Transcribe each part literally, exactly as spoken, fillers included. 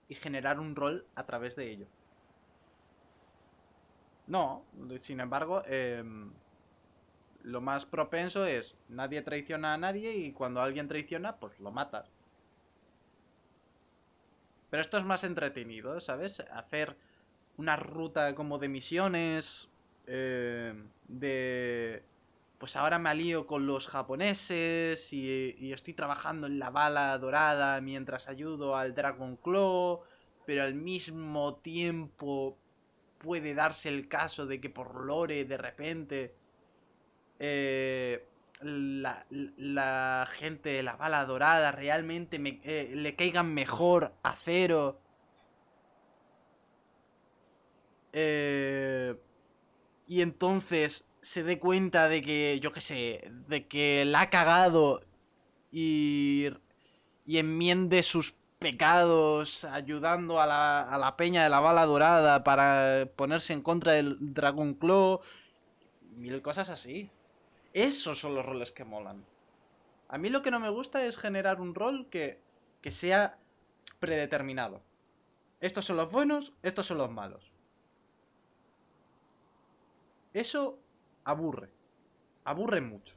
y generar un rol a través de ello. No, sin embargo, eh, lo más propenso es nadie traiciona a nadie y cuando alguien traiciona, pues lo matas. Pero esto es más entretenido, ¿sabes? Hacer una ruta como de misiones, eh, de... Pues ahora me alío con los japoneses y, y estoy trabajando en la bala dorada mientras ayudo al Dragon Claw, pero al mismo tiempo puede darse el caso de que por lore de repente eh, la, la, gente de la bala dorada realmente me, eh, le caigan mejor a Cero. Eh, y entonces se dé cuenta de que, yo qué sé, de que la ha cagado y, y enmiende sus pecados ayudando a la, a la peña de la bala dorada para ponerse en contra del Dragon Claw. Mil cosas así. Esos son los roles que molan. A mí lo que no me gusta es generar un rol que, que sea predeterminado. Estos son los buenos, estos son los malos. Eso aburre. Aburre mucho.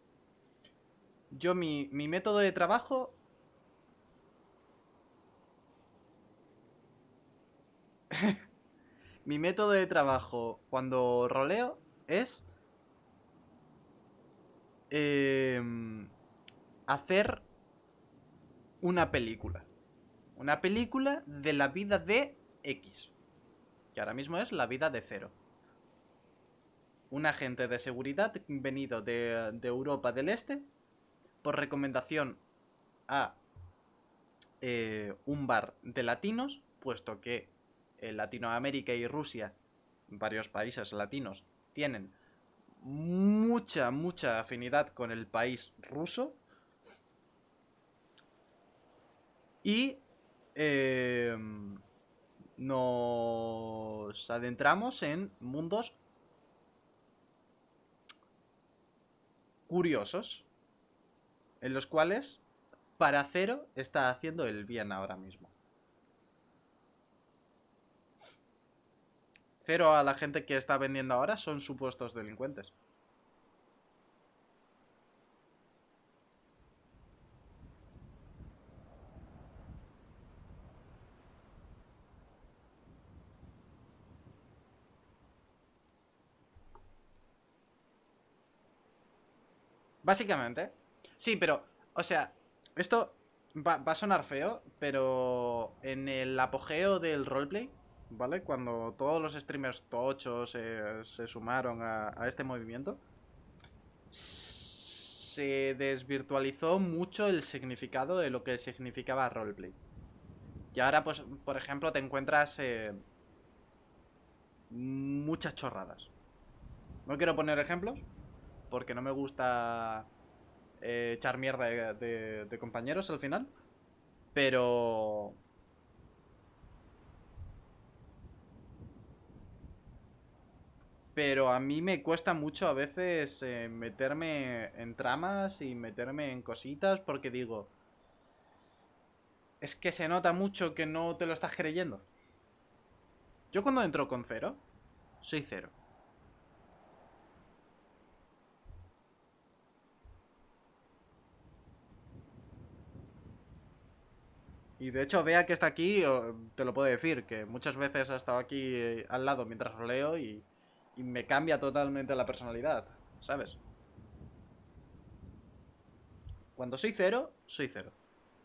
Yo mi, mi método de trabajo... Mi método de trabajo cuando roleo es... Eh, hacer una película. Una película de la vida de X. Que ahora mismo es la vida de Cero. Un agente de seguridad venido de, de Europa del Este por recomendación a eh, un bar de latinos, puesto que eh, Latinoamérica y Rusia, varios países latinos, tienen mucha, mucha afinidad con el país ruso. Y eh, nos adentramos en mundos curiosos, en los cuales para Cero está haciendo el bien ahora mismo. Cero a la gente que está vendiendo ahora son supuestos delincuentes. Básicamente. Sí, pero, o sea, esto va, va a sonar feo, pero en el apogeo del roleplay, ¿vale? Cuando todos los streamers tochos se, se sumaron a, a este movimiento, se desvirtualizó mucho el significado de lo que significaba roleplay. Y ahora, pues, por ejemplo, te encuentras eh, muchas chorradas. No quiero poner ejemplos, porque no me gusta eh, echar mierda de, de, de compañeros al final. Pero... Pero a mí me cuesta mucho a veces eh, meterme en tramas y meterme en cositas porque digo, es que se nota mucho que no te lo estás creyendo. Yo cuando entro con cero, soy cero. Y de hecho, vea que está aquí, te lo puedo decir, que muchas veces ha estado aquí eh, al lado mientras roleo y, y me cambia totalmente la personalidad, ¿sabes? Cuando soy cero, soy cero.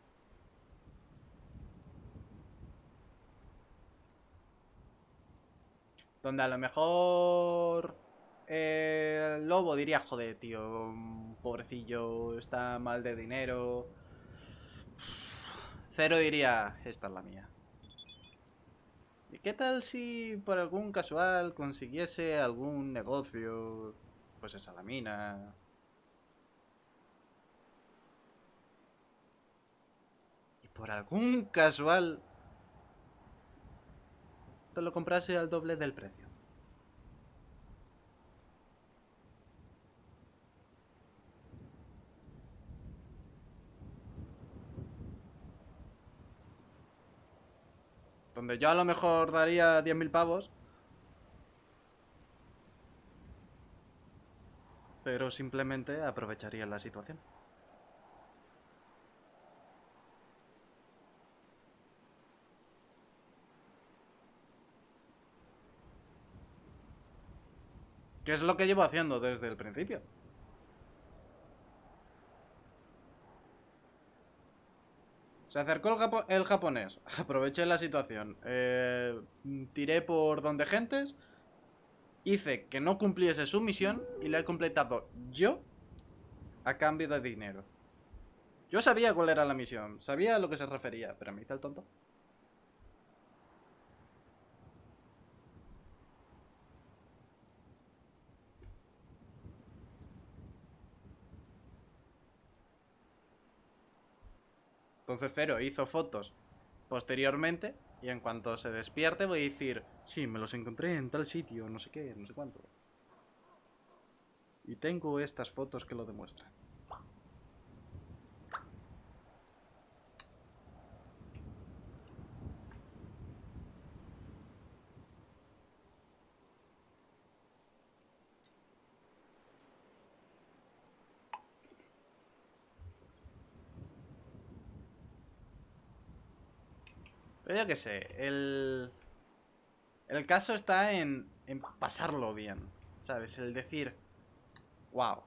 Donde a lo mejor eh, el lobo diría, joder, tío, pobrecillo, está mal de dinero. Cero diría, esta es la mía. ¿Y qué tal si por algún casual consiguiese algún negocio? Pues esa la mina. Y por algún casual te lo comprase al doble del precio. Donde yo a lo mejor daría diez mil pavos. Pero simplemente aprovecharía la situación. ¿Qué es lo que llevo haciendo desde el principio? Se acercó el, japo el japonés. Aproveché la situación. Eh, tiré por donde gentes. Hice que no cumpliese su misión y la he completado yo a cambio de dinero. Yo sabía cuál era la misión, sabía a lo que se refería, pero me hice el tonto. Entonces Cero hizo fotos posteriormente y en cuanto se despierte voy a decir, sí, me los encontré en tal sitio, no sé qué, no sé cuánto. Y tengo estas fotos que lo demuestran. Pero yo qué sé, el... El caso está en, en pasarlo bien, ¿sabes? El decir, wow.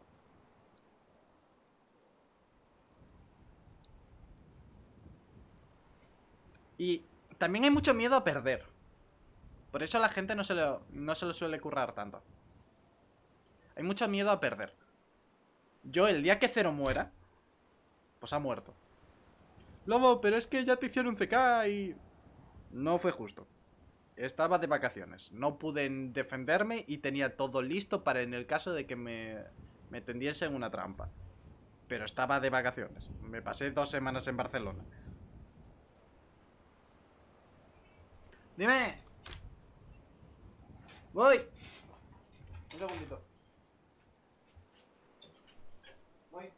Y también hay mucho miedo a perder. Por eso la gente no se lo, no se lo suele currar tanto. Hay mucho miedo a perder. Yo, el día que Cero muera, pues ha muerto. Lobo, pero es que ya te hicieron C K y... No fue justo. Estaba de vacaciones. No pude defenderme y tenía todo listo para en el caso de que me, me tendiese en una trampa. Pero estaba de vacaciones. Me pasé dos semanas en Barcelona. Dime. Voy. Un segundito. Voy.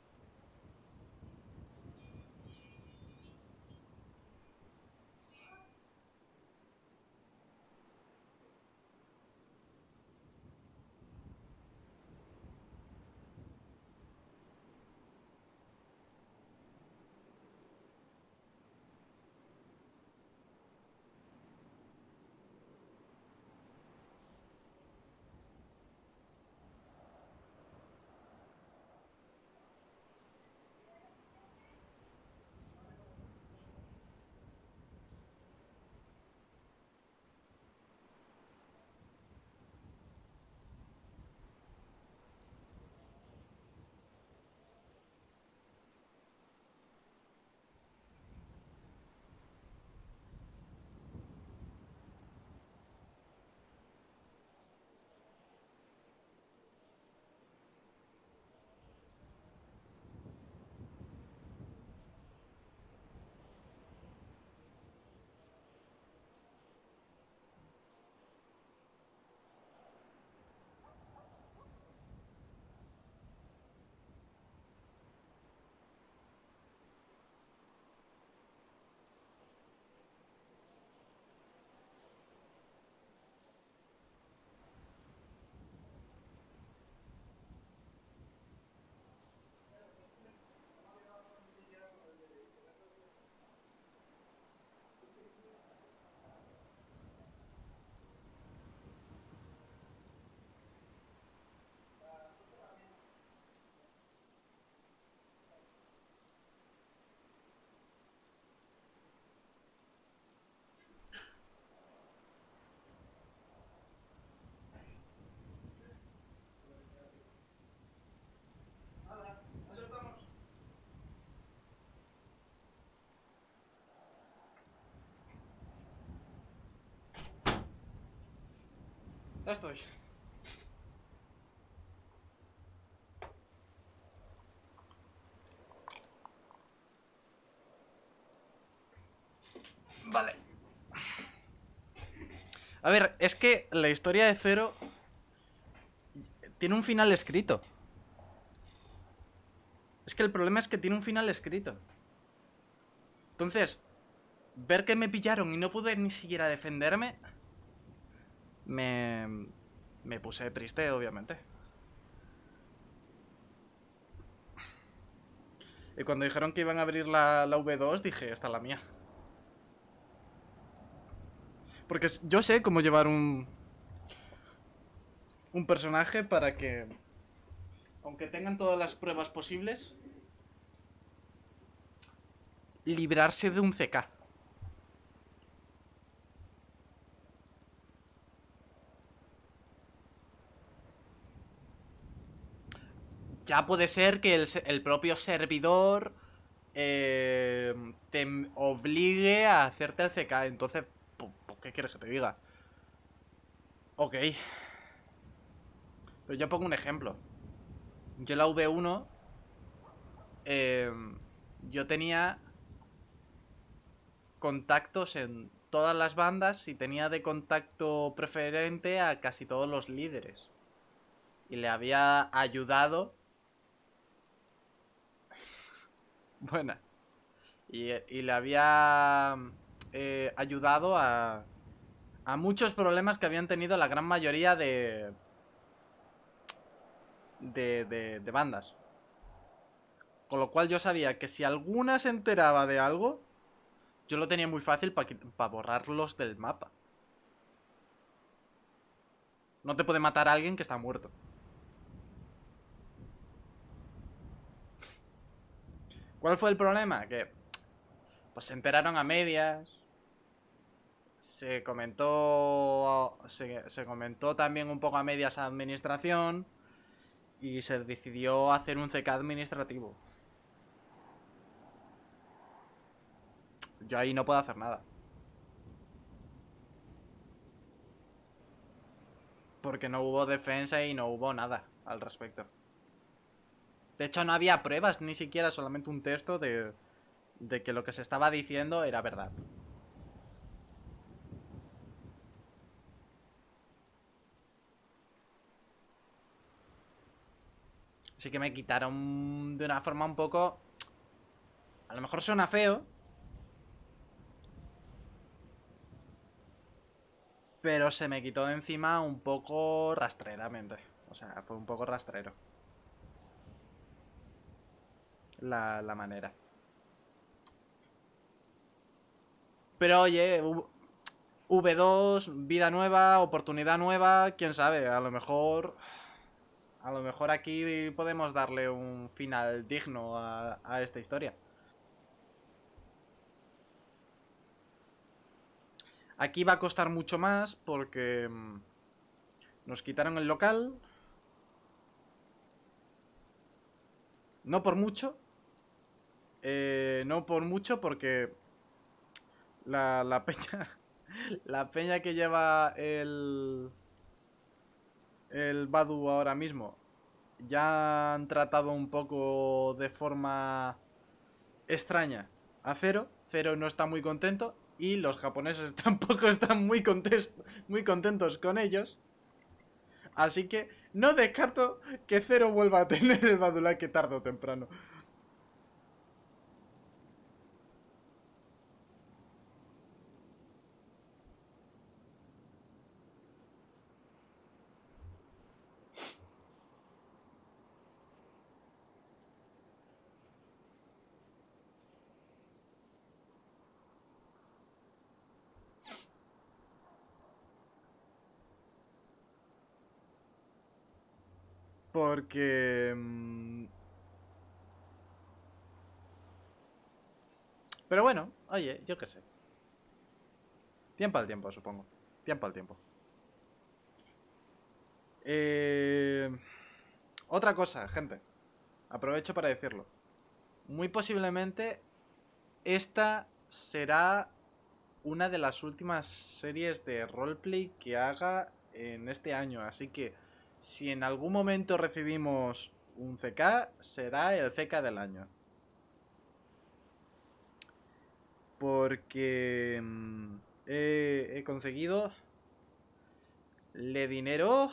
Ya estoy. Vale. A ver, es que la historia de Cero tiene un final escrito. Es que el problema es que tiene un final escrito. Entonces, ver que me pillaron y no pude ni siquiera defenderme, me, me puse triste, obviamente. Y cuando dijeron que iban a abrir la, la V dos, dije, esta es la mía. Porque yo sé cómo llevar un, un personaje para que, aunque tengan todas las pruebas posibles, librarse de un C K. Ya puede ser que el, el propio servidor eh, te obligue a hacerte el C K. Entonces, ¿qué quieres que te diga? Ok. Pero yo pongo un ejemplo. Yo la V uno, eh, yo tenía contactos en todas las bandas y tenía de contacto preferente a casi todos los líderes. Y le había ayudado. Buenas. Y, y le había eh, ayudado a, a muchos problemas que habían tenido la gran mayoría de, de, de, de bandas. Con lo cual yo sabía que si alguna se enteraba de algo, yo lo tenía muy fácil para pa borrarlos del mapa. No te puede matar a alguien que está muerto. ¿Cuál fue el problema? Que pues se enteraron a medias. Se comentó. Se, se comentó también un poco a medias a administración. Y se decidió hacer un C K administrativo. Yo ahí no puedo hacer nada. Porque no hubo defensa y no hubo nada al respecto. De hecho, no había pruebas, ni siquiera solamente un texto de, de que lo que se estaba diciendo era verdad. Así que me quitaron de una forma un poco... A lo mejor suena feo, pero se me quitó de encima un poco rastreramente. O sea, fue un poco rastrero. La, la manera. Pero oye, V dos, vida nueva, oportunidad nueva, quién sabe, a lo mejor... A lo mejor aquí podemos darle un final digno a, a esta historia. Aquí va a costar mucho más porque mmm, nos quitaron el local. No por mucho. Eh, no por mucho porque la, la peña... La peña que lleva el... El Badu ahora mismo ya han tratado un poco de forma extraña a Cero. Cero no está muy contento y los japoneses tampoco están muy, muy contentos con ellos. Así que no descarto que Cero vuelva a tener el Badulaque tarde o temprano. Porque... Mmm... Pero bueno, oye, yo qué sé. Tiempo al tiempo, supongo. Tiempo al tiempo. Eh... Otra cosa, gente. Aprovecho para decirlo. Muy posiblemente esta será una de las últimas series de roleplay que haga en este año. Así que si en algún momento recibimos un C K, será el C K del año. Porque mmm, he, he conseguido le dinero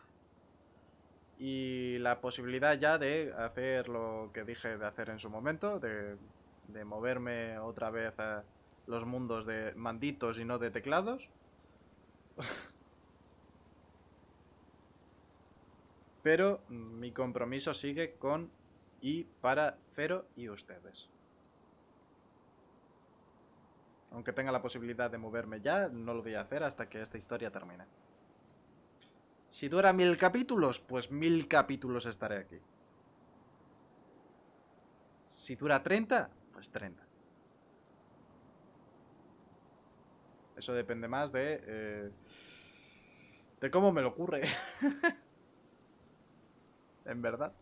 y la posibilidad ya de hacer lo que dije de hacer en su momento, de, de moverme otra vez a, los mundos de manditos y no de teclados. Pero mi compromiso sigue con y para Cero y ustedes. Aunque tenga la posibilidad de moverme ya, no lo voy a hacer hasta que esta historia termine. Si dura mil capítulos, pues mil capítulos estaré aquí. Si dura treinta, pues treinta. Eso depende más de... Eh, de cómo me lo ocurre. En verdad.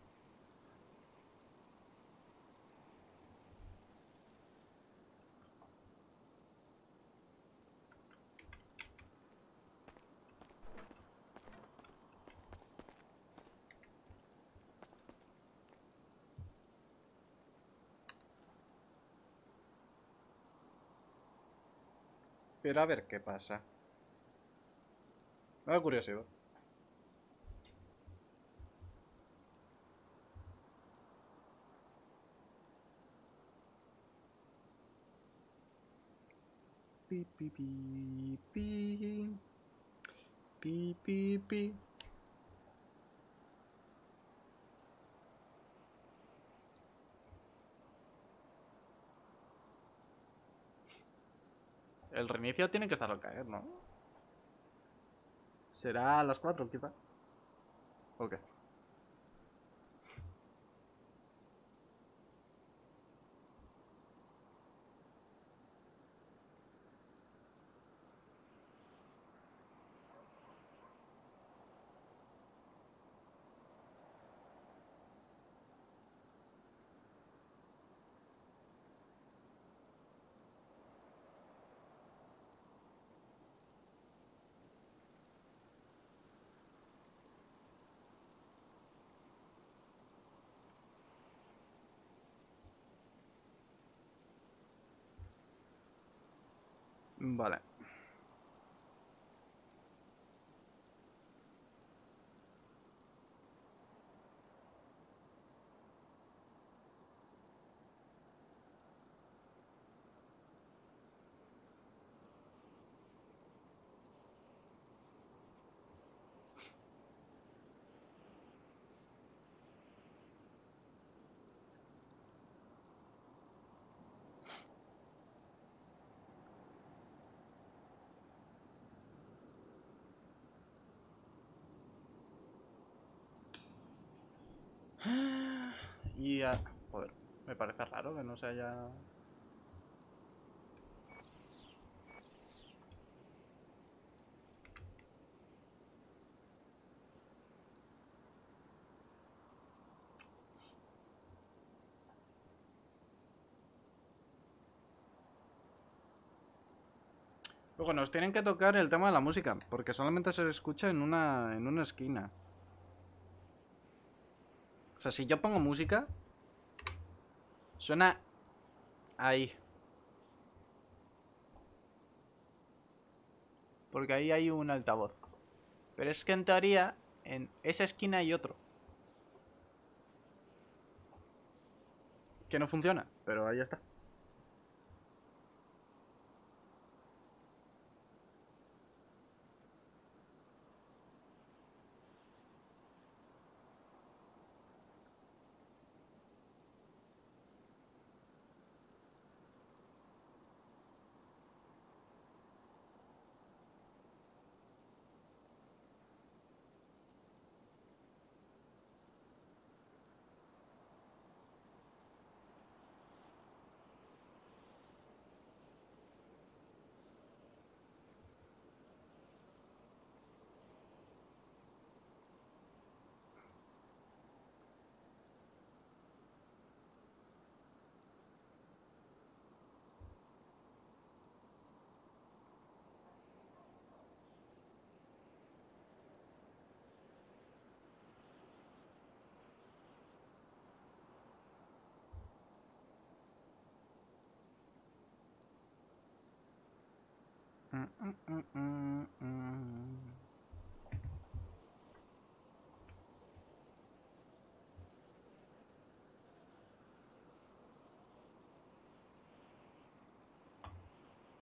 Pero a ver qué pasa. Me da curiosidad. Pi, pi, pi, pi. Pi, pi, pi. El reinicio tiene que estar al caer, ¿no? ¿Será a las cuatro, quizá? Ok. Vale. Y... Uh, joder, me parece raro que no se haya... Luego nos tienen que tocar el tema de la música, porque solamente se escucha en una, en una esquina. O sea, si yo pongo música, suena ahí. Porque ahí hay un altavoz. Pero es que en teoría, en esa esquina hay otro. Que no funciona, pero ahí está. Mm, mm, mm, mm, mm.